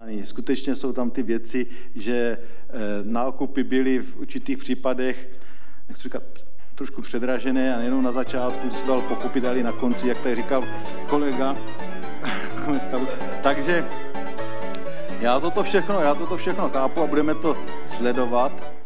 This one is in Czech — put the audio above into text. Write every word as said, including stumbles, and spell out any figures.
Skutečně jsou tam ty věci, že nákupy byly v určitých případech, jak se říká, trošku předražené a nejenom na začátku, když se dal pochopit, ale i na konci, jak tady říkal kolega. Takže já toto všechno, já toto všechno chápu a budeme to sledovat.